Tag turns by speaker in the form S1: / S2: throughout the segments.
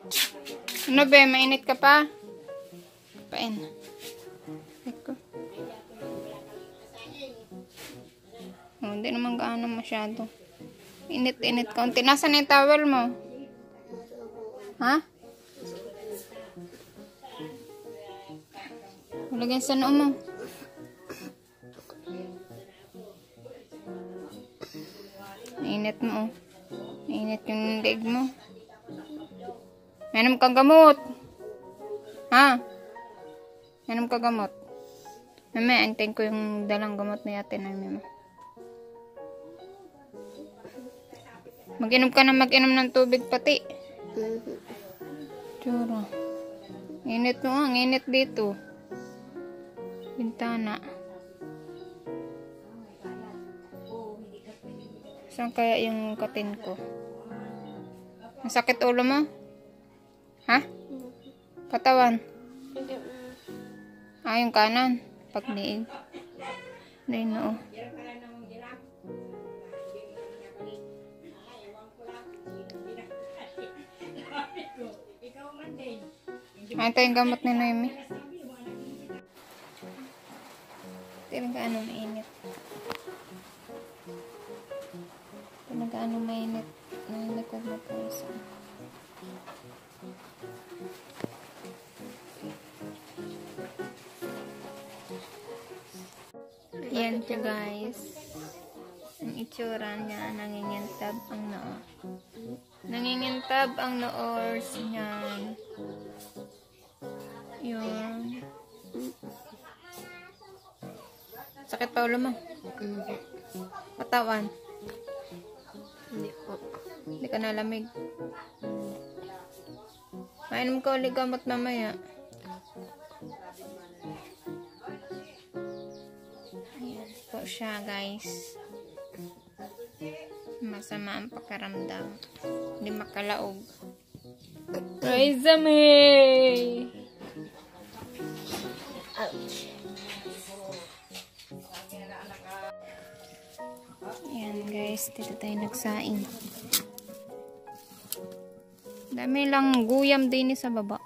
S1: Ano ba? Mainit ka pa? Pain. Eko. Oh, hindi naman gaano masyado. Init-init kaunti. Nasaan na yung towel mo? Ha? Lagyan sa noo mo. Init mo, oh. Init yung leg mo. Menom kang gamot. Ha? Menom kang gamot. Mama, antayin ko yung dalang gamot na yate na mo. Mag-inom ka na mag-inom ng tubig pati. Tsura. Init mo, ang init dito. Bintana. Saan kaya yung katin ko? Masakit ulo mo? Ha? Katawan? Ah, yung kanan. Pagdiig. Hindi, no. Ito yung gamot ni Noemi. Tingnan ka ano mainit. Nag-ano mainit na likod na po isa. Yan siya guys. Ang itsura niya, nangingintab ang noo. Nangingintab ang noors niyan. Yun. Sakit pa ulo mo? Katawan?
S2: Hindi po.
S1: Hindi ka nalamig. Mainom ka ulit gamot mamaya. Ayan po siya guys. Masama ang pakiramdam. Hindi makalaog. Raisa me!
S2: Ouch.
S1: Ayan guys, dito tayo nagsaing. Dami lang guyam din sa baba.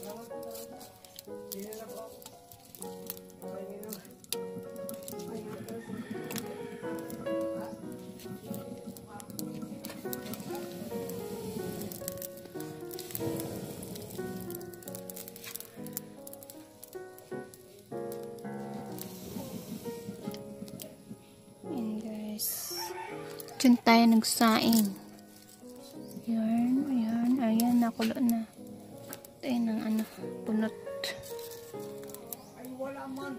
S1: Diyan tayo nagsaing. Ayan, ayan, nakulo na. Tayo ng ano, punot.
S3: Ay, wala man.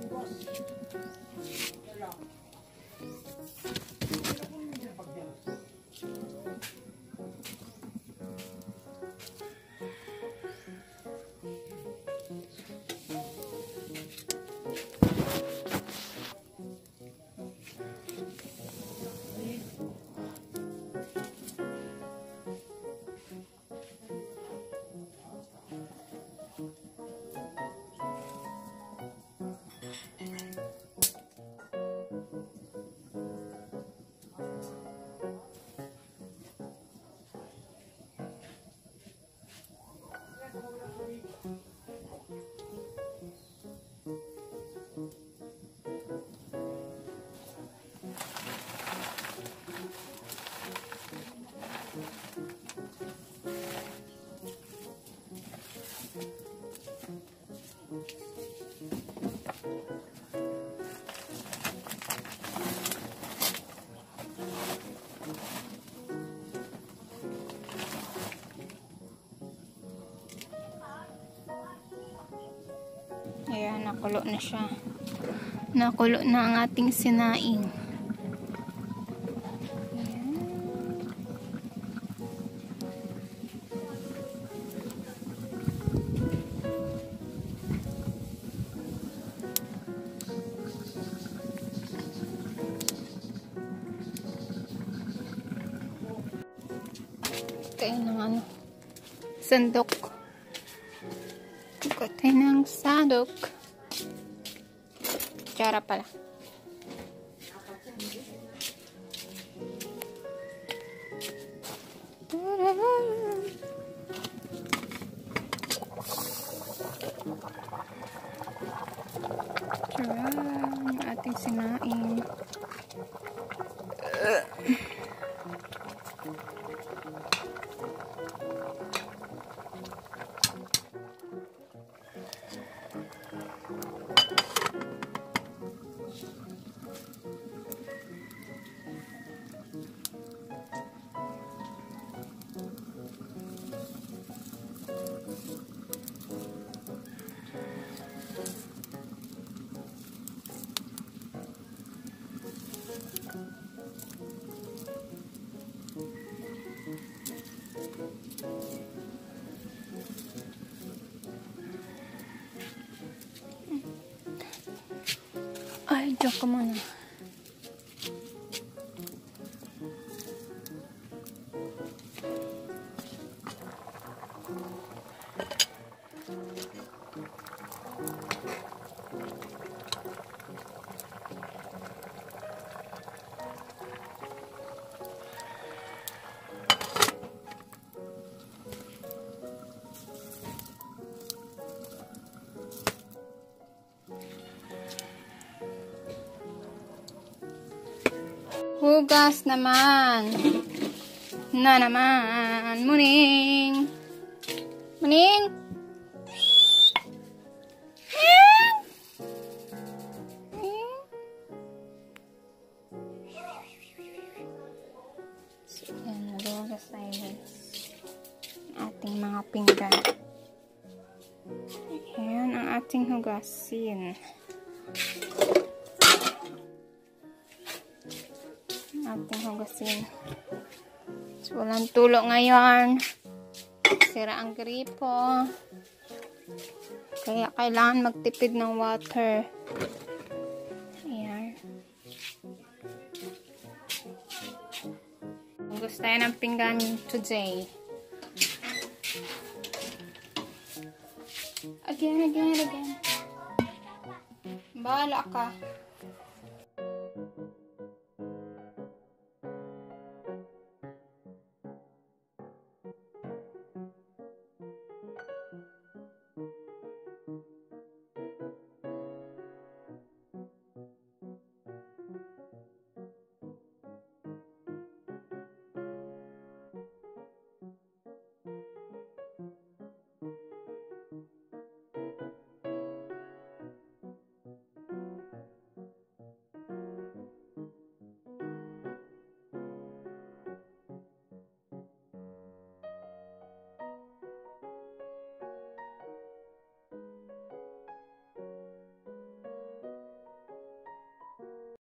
S1: Ayan, nakulo na siya. Nakulo na ang ating sinaing. Tayo ng ano, sandok. Tayo ng sandok. Kutsara pala. sinaing. Ay, diyan ka muna. Hugas naman. Na naman. Muning. Muning. So, yan. Naghugas tayo guys. Ating mga pinggan. Ayan ang ating hugasin. Ating hugasin. So, walang tulo ngayon. Sira ang gripo. Kaya kailangan magtipid ng water. Ayan. Hugas tayo ng pinggan today. Again. Bahala ka.